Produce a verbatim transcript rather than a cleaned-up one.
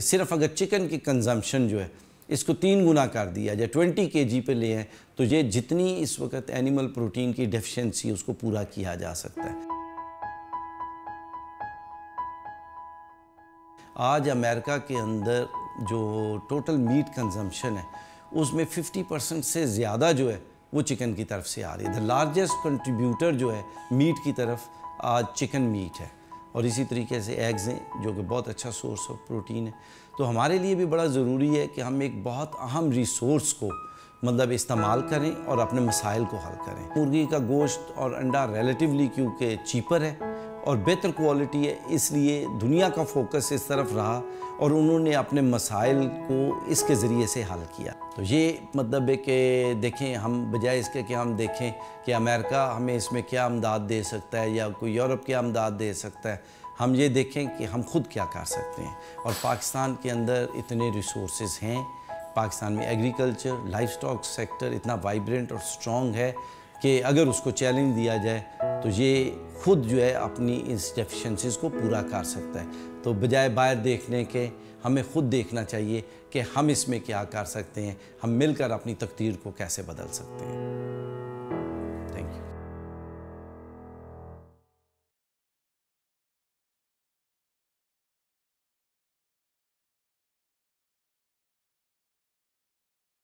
सिर्फ अगर चिकन की कंजम्पशन जो है इसको तीन गुना कर दिया जाए, ट्वेंटी के जी पे ले आए, तो ये जितनी इस वक्त एनिमल प्रोटीन की डेफिशिएंसी उसको पूरा किया जा सकता है। आज अमेरिका के अंदर जो टोटल मीट कंजम्पशन है उसमें फिफ्टी परसेंट से ज़्यादा जो है वो चिकन की तरफ से आ रही है। द लार्जेस्ट कंट्रीब्यूटर जो है मीट की तरफ आज चिकन मीट है, और इसी तरीके से एग्स हैं जो कि बहुत अच्छा सोर्स ऑफ प्रोटीन है। तो हमारे लिए भी बड़ा ज़रूरी है कि हम एक बहुत अहम रिसोर्स को मतलब इस्तेमाल करें और अपने मसाइल को हल करें। मुर्गी का गोश्त और अंडा रिलेटिवली क्योंकि चीपर है और बेहतर क्वालिटी है, इसलिए दुनिया का फोकस इस तरफ रहा और उन्होंने अपने मसाइल को इसके ज़रिए से हल किया। तो ये मतलब है कि देखें, हम बजाय इसके कि हम देखें कि अमेरिका हमें इसमें क्या इमदाद दे सकता है या कोई यूरोप क्या इमदाद दे सकता है, हम ये देखें कि हम खुद क्या कर सकते हैं। और पाकिस्तान के अंदर इतने रिसोर्सेज हैं, पाकिस्तान में एग्रीकल्चर लाइफ स्टॉक सेक्टर इतना वाइब्रेंट और स्ट्रॉन्ग है कि अगर उसको चैलेंज दिया जाए तो ये खुद जो है अपनी इस डेफिशिएंसीज़ को पूरा कर सकता है। तो बजाय बाहर देखने के हमें खुद देखना चाहिए कि हम इसमें क्या कर सकते हैं, हम मिलकर अपनी तकदीर को कैसे बदल सकते हैं।